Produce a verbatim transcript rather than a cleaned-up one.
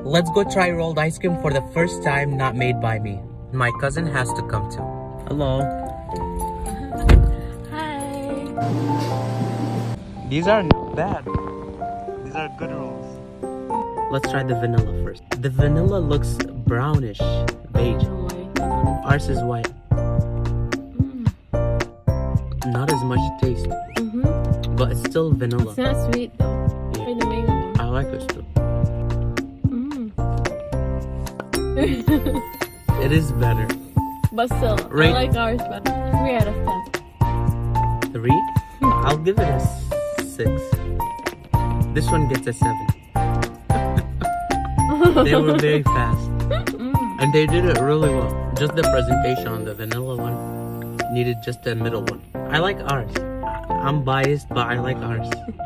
Let's go try rolled ice cream for the first time not made by me. My cousin has to come too. Hello. Hi. These are not bad. These are good rolls. Let's try the vanilla first. The vanilla looks brownish, beige. Ours is white. Mm. Not as much taste, Mm-hmm. but it's still vanilla. It's not sweet though. Yeah. Try the mango one. I like this too. Mm. It is better. But still, Rate. I like ours better. Three out of ten. Three? I'll give it a six. This one gets a seven. They were very fast. Mm. And they did it really well. Just the presentation on the vanilla one needed just the middle one. I like ours. I'm biased, but I like ours.